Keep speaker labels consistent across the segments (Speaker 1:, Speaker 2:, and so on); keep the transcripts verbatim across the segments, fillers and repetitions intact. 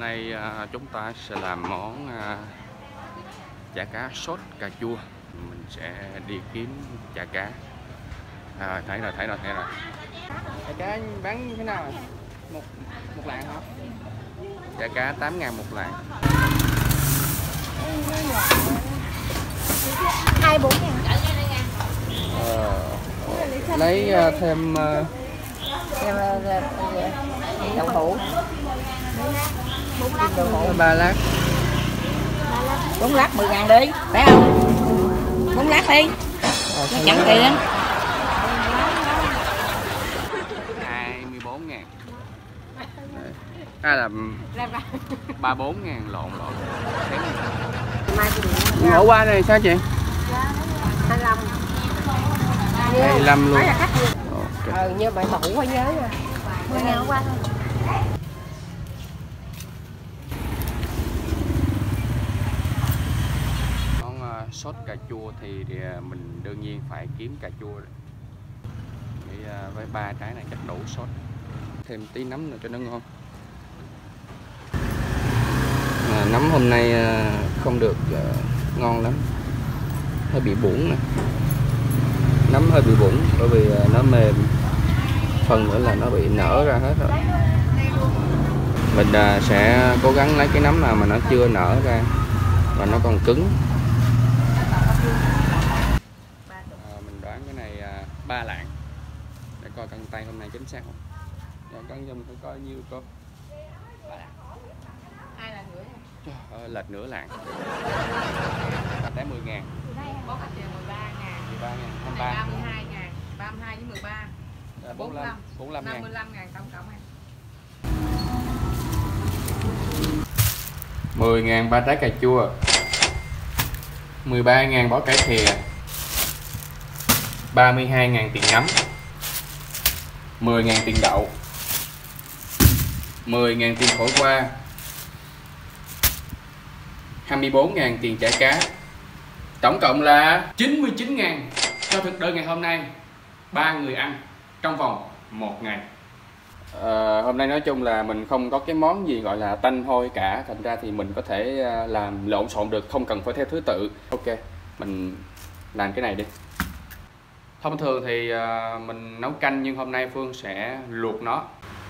Speaker 1: nay à, chúng ta sẽ làm món à, chả cá sốt cà chua. Mình sẽ đi kiếm chả cá. À, thấy rồi, thấy rồi, thấy rồi. Chả cá bán thế nào? Một một lạng hả? Chả cá tám ngàn một lạng.
Speaker 2: Hai bốn ngàn.
Speaker 1: Ờ, lấy uh, thêm uh,
Speaker 2: đậu hũ, đậu hũ
Speaker 1: ba lát.
Speaker 2: bốn lát mười ngàn đi, phải không? Bốn lát đi, nó chẳng tiền.
Speaker 1: Hai mươi bốn ngàn. À là ba bốn ngàn, lộn lộn. Ổ qua này sao chị?
Speaker 2: hai lăm.
Speaker 1: hai mươi lăm luôn.
Speaker 2: Ờ, như bạn hũ phải nhớ nha. mười ngàn qua thôi.
Speaker 1: Món uh, sốt cà chua thì, thì uh, mình đương nhiên phải kiếm cà chua. Thì, uh, với ba trái này chắc đủ sốt. Thêm tí nấm nữa cho nó ngon. À, nấm hôm nay uh, không được uh, ngon lắm, hơi bị bủng nè. Nấm hơi bị bủng bởi vì uh, nó mềm, phần nữa là nó bị nở ra hết rồi. Mình uh, sẽ cố gắng lấy cái nấm nào mà nó chưa nở ra và nó còn cứng. À, mình đoán cái này uh, ba lạng. Để coi cân tay hôm nay chính xác không. Dạ, cân cho mình phải coi nhiêu cô. Ba lạng.
Speaker 2: Hai lạng rưỡi.
Speaker 1: Trời ơi, lệch nửa lạng. Tới mười ngàn.
Speaker 2: Bó cà chua mười ba ngàn.
Speaker 1: mười ba ngàn, hai mươi ba.
Speaker 2: ba mươi hai ngàn, ba mươi hai với mười ba.
Speaker 1: bốn mươi lăm, bốn mươi lăm ngàn.
Speaker 2: năm mươi lăm ngàn tổng cộng em.
Speaker 1: mười ngàn ba trái cà chua. mười ba ngàn bó cải thìa. ba mươi hai ngàn tiền nấm. mười ngàn tiền đậu. mười ngàn tiền khổ qua. hai mươi bốn ngàn tiền chả cá. Tổng cộng là chín mươi chín ngàn cho thực đơn ngày hôm nay. Ba người ăn trong vòng một ngày. À, hôm nay nói chung là mình không có cái món gì gọi là tanh hôi cả. Thành ra thì mình có thể làm lộn xộn được, không cần phải theo thứ tự. Ok, mình làm cái này đi. Thông thường thì mình nấu canh, nhưng hôm nay Phương sẽ luộc nó.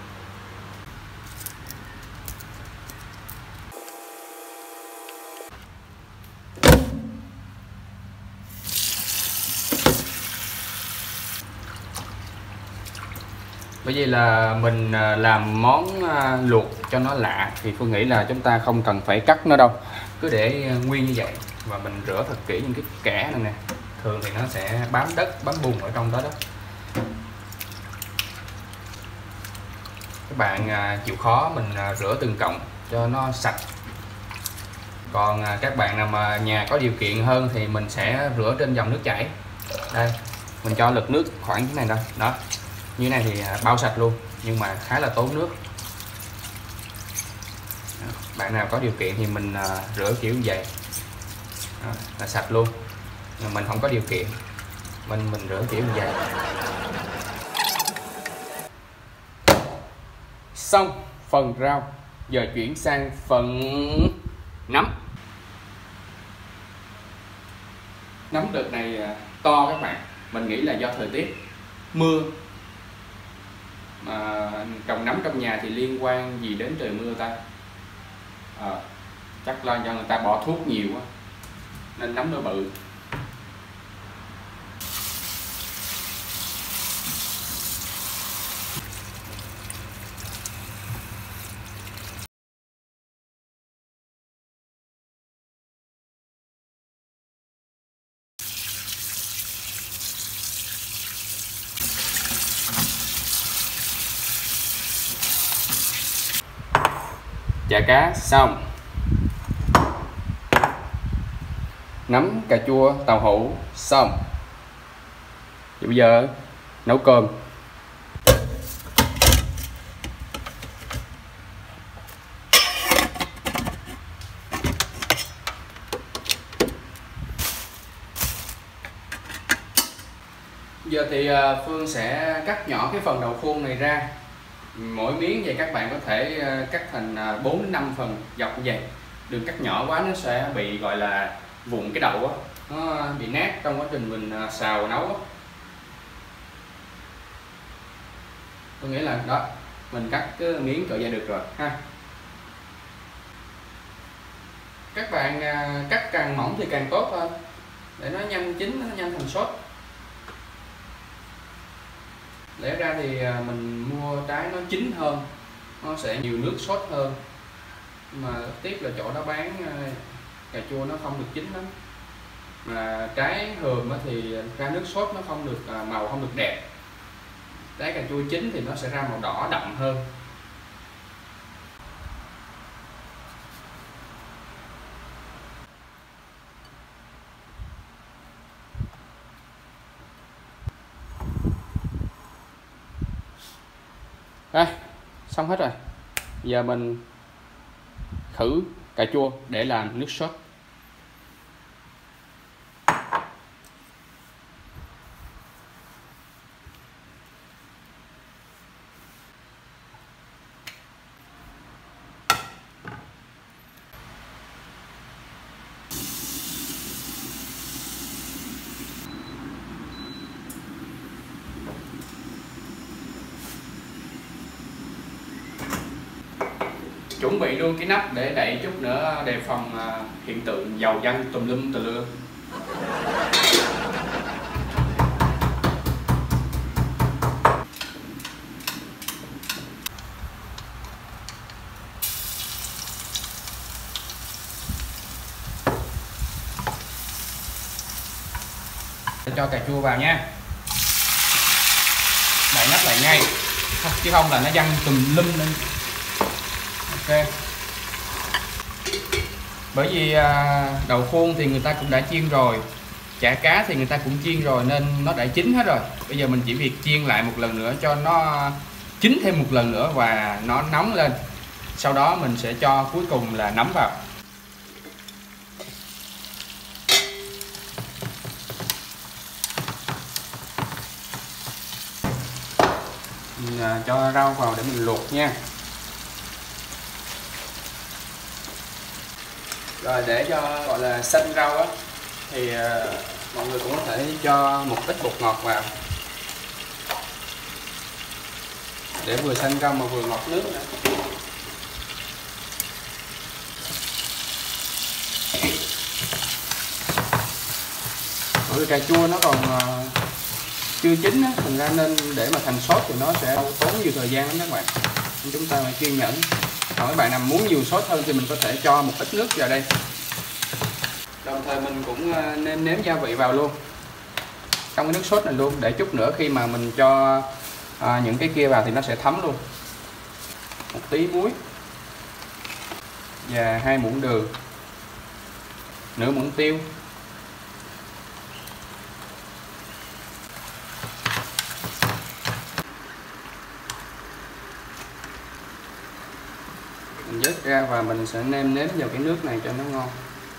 Speaker 1: Bởi vì là mình làm món luộc cho nó lạ thì Phương nghĩ là chúng ta không cần phải cắt nó đâu. Cứ để nguyên như vậy và mình rửa thật kỹ những cái kẽ này nè. Thường thì nó sẽ bám đất, bám bùn ở trong đó đó. Các bạn chịu khó mình rửa từng cọng cho nó sạch. Còn các bạn nào mà nhà có điều kiện hơn thì mình sẽ rửa trên dòng nước chảy. Đây, mình cho lực nước khoảng cái này thôi. Đó. Như này thì bao sạch luôn, nhưng mà khá là tốn nước. Bạn nào có điều kiện thì mình rửa kiểu như vậy. Đó, là sạch luôn. Nhưng mình không có điều kiện, mình mình rửa kiểu như vậy. Xong phần rau, giờ chuyển sang phần nấm. Nấm đợt này to các bạn. Mình nghĩ là do thời tiết mưa. Mà trồng nấm trong nhà thì liên quan gì đến trời mưa ta? À, chắc là do người ta bỏ thuốc nhiều quá nên nấm nó bự. Chả cá xong. Nấm cà chua tàu hũ xong. Thì bây giờ nấu cơm. Giờ thì Phương sẽ cắt nhỏ cái phần đầu khuôn này ra Mỗi miếng vậy các bạn có thể cắt thành bốn đến năm phần dọc như vậy. Đừng cắt nhỏ quá nó sẽ bị gọi là vụn cái đậu á, nó bị nát trong quá trình mình xào nấu á. Tôi nghĩ là đó, mình cắt cái miếng cỡ vậy được rồi ha. Các bạn cắt càng mỏng thì càng tốt thôi, để nó nhanh chín, nó nhanh thành sốt. Lẽ ra thì mình mua trái nó chín hơn, nó sẽ nhiều nước sốt hơn, nhưng mà tiếc là chỗ đó bán cà chua nó không được chín lắm, mà trái hườm thì ra nước sốt nó không được màu, không được đẹp. Trái cà chua chín thì nó sẽ ra màu đỏ đậm hơn. Đây, xong hết rồi. Giờ mình khử cà chua để làm nước sốt. Chuẩn bị luôn cái nắp để đậy chút nữa, đề phòng hiện tượng dầu văng tùm lum tùm lưa. Cho cà chua vào nha, đậy nắp lại ngay chứ không là nó văng tùm lum lên. Ok. Bởi vì đậu khuôn thì người ta cũng đã chiên rồi, chả cá thì người ta cũng chiên rồi, nên nó đã chín hết rồi. Bây giờ mình chỉ việc chiên lại một lần nữa cho nó chín thêm một lần nữa và nó nóng lên. Sau đó mình sẽ cho cuối cùng là nấm vào. Mình cho rau vào để mình luộc nha. Rồi để cho gọi là xanh rau á thì uh, mọi người cũng có thể cho một ít bột ngọt vào để vừa xanh rau mà vừa ngọt nước nữa. Bởi vì cà chua nó còn uh, chưa chín á, thành ra nên để mà thành sốt thì nó sẽ tốn nhiều thời gian lắm các bạn. Nên chúng ta phải kiên nhẫn. Còn các bạn nào muốn nhiều sốt hơn thì mình có thể cho một ít nước vào đây. Đồng thời mình cũng nêm nếm gia vị vào luôn trong cái nước sốt này luôn, để chút nữa khi mà mình cho à, những cái kia vào thì nó sẽ thấm luôn. Một tí muối và hai muỗng đường, nửa muỗng tiêu, mình vớt ra và mình sẽ nêm nếm vào cái nước này cho nó ngon.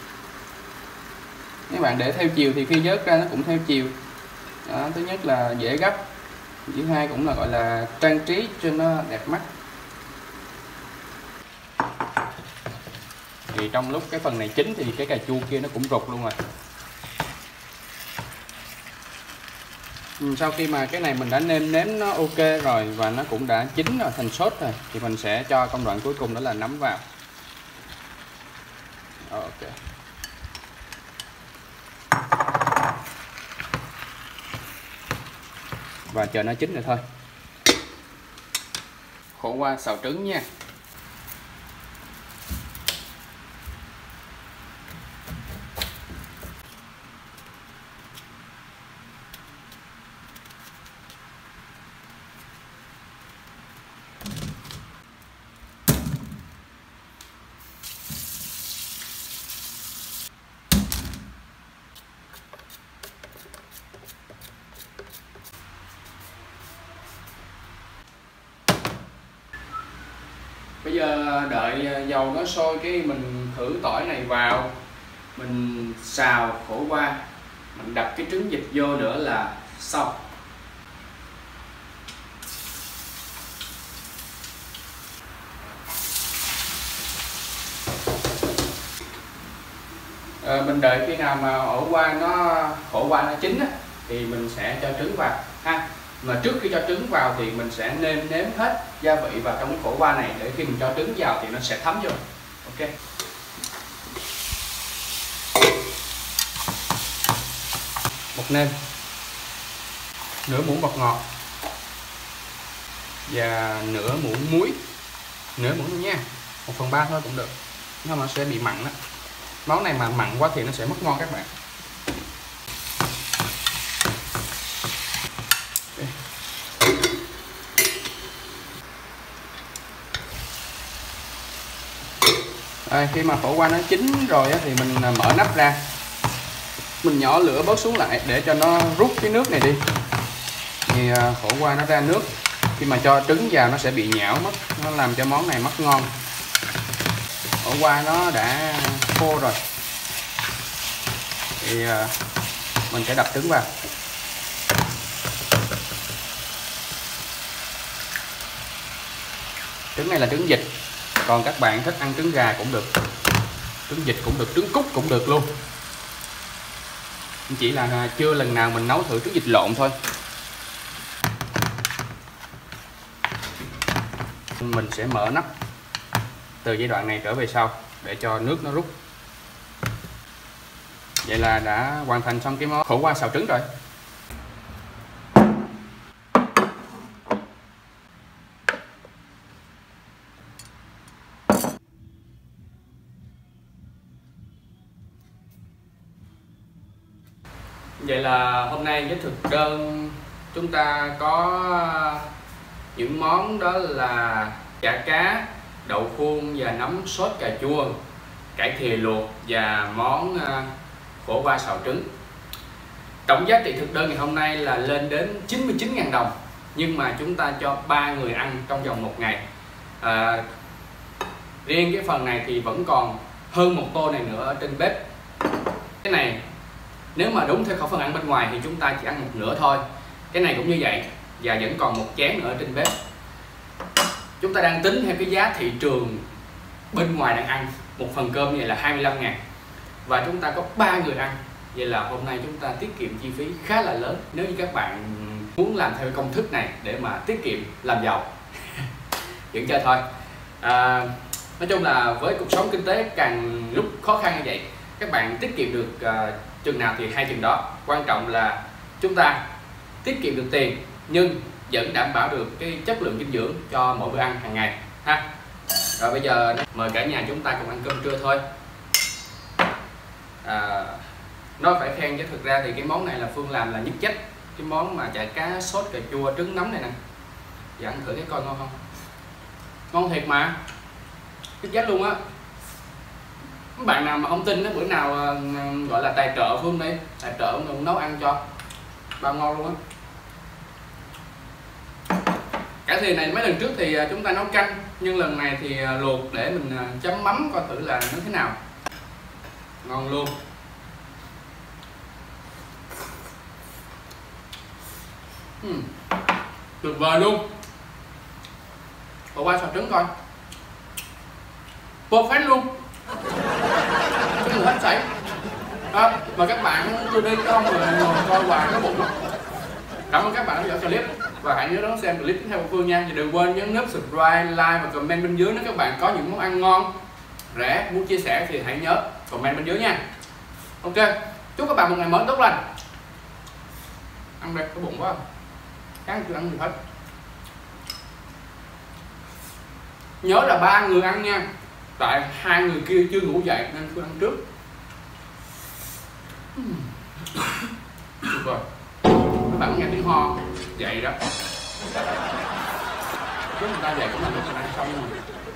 Speaker 1: Nếu bạn để theo chiều thì khi vớt ra nó cũng theo chiều. Đó, thứ nhất là dễ gấp, thứ hai cũng là gọi là trang trí cho nó đẹp mắt. Thì trong lúc cái phần này chín thì cái cà chua kia nó cũng rụt luôn rồi. Sau khi mà cái này mình đã nêm nếm nó ok rồi và nó cũng đã chín rồi, thành sốt rồi, thì mình sẽ cho công đoạn cuối cùng đó là nấm vào. Ok. Và chờ nó chín rồi thôi. Khổ qua xào trứng nha. Bây giờ đợi dầu nó sôi cái mình khử tỏi này vào, mình xào khổ qua, mình đập cái trứng vịt vô nữa là xong. à, mình đợi khi nào mà ổ qua nó khổ qua nó chín á, thì mình sẽ cho trứng vào ha. Mà trước khi cho trứng vào thì mình sẽ nêm nếm hết gia vị vào trong cái khổ qua này, để khi mình cho trứng vào thì nó sẽ thấm vô. Ok. Bột nêm, nửa muỗng bột ngọt và nửa muỗng muối, nửa muỗng thôi nha, một phần ba thôi cũng được, nhưng mà nó sẽ bị mặn đó. Món này mà mặn quá thì nó sẽ mất ngon các bạn. À, khi mà khổ qua nó chín rồi á, thì mình mở nắp ra, mình nhỏ lửa bớt xuống lại để cho nó rút cái nước này đi. Thì khổ qua nó ra nước, khi mà cho trứng vào nó sẽ bị nhão mất, nó làm cho món này mất ngon. Khổ qua nó đã khô rồi thì mình sẽ đập trứng vào. Trứng này là trứng vịt, còn các bạn thích ăn trứng gà cũng được, trứng vịt cũng được, trứng cút cũng được luôn. Chỉ là chưa lần nào mình nấu thử trứng vịt lộn thôi. Mình sẽ mở nắp từ giai đoạn này trở về sau để cho nước nó rút. Vậy là đã hoàn thành xong cái món khổ qua xào trứng rồi. Vậy là hôm nay với thực đơn chúng ta có những món đó là chả cá, đậu khuôn và nấm sốt cà chua, cải thìa luộc và món khổ qua xào trứng. Tổng giá trị thực đơn ngày hôm nay là lên đến chín mươi chín nghìn đồng, nhưng mà chúng ta cho ba người ăn trong vòng một ngày. À, riêng cái phần này thì vẫn còn hơn một tô này nữa ở trên bếp. Cái này nếu mà đúng theo khẩu phần ăn bên ngoài thì chúng ta chỉ ăn một nửa thôi. Cái này cũng như vậy, và vẫn còn một chén nữa ở trên bếp. Chúng ta đang tính theo cái giá thị trường bên ngoài đang ăn. Một phần cơm như vậy là hai mươi lăm ngàn, và chúng ta có ba người ăn. Vậy là hôm nay chúng ta tiết kiệm chi phí khá là lớn, nếu như các bạn muốn làm theo công thức này để mà tiết kiệm làm giàu. Vẫn chơi thôi. À, nói chung là với cuộc sống kinh tế càng lúc khó khăn như vậy, các bạn tiết kiệm được uh, chừng nào thì hay chừng đó. Quan trọng là chúng ta tiết kiệm được tiền nhưng vẫn đảm bảo được cái chất lượng dinh dưỡng cho mỗi bữa ăn hàng ngày ha. Rồi bây giờ mời cả nhà chúng ta cùng ăn cơm trưa thôi. À, nói phải khen chứ thực ra thì cái món này là Phương làm là nhất chất. Cái món mà chả cá sốt cà chua trứng nấm này nè, giờ ăn thử cái coi ngon không. Ngon thiệt mà, nhất chất luôn á. Các bạn nào mà không tin đó, bữa nào uh, gọi là tài trợ Phương đi, tài trợ cũng nấu ăn cho, bao ngon luôn á. Cải thìa này mấy lần trước thì chúng ta nấu canh, nhưng lần này thì luộc để mình chấm mắm coi thử là nó thế nào. Ngon luôn. uhm. Tuyệt vời luôn. Bỏ qua xào trứng coi, perfect luôn, không hết sảy. À, mời các bạn tôi đi không rồi ngồi coi hoài cái bụng. Cảm ơn các bạn đã theo dõi clip và hãy nhớ đón xem clip tiếp theo của Phương nha. Và đừng quên nhấn nút subscribe, like và comment bên dưới nếu các bạn có những món ăn ngon, rẻ muốn chia sẻ thì hãy nhớ comment bên dưới nha. Ok, chúc các bạn một ngày mới tốt lành. Ăn đây, cái bụng quá, sáng chưa ăn gì hết. Nhớ là ba người ăn nha, tại hai người kia chưa ngủ dậy nên tôi ăn trước. Được rồi, các bạn nghe tiếng ho dậy đó, chúng người ta dậy cũng là lúc mình ăn xong rồi.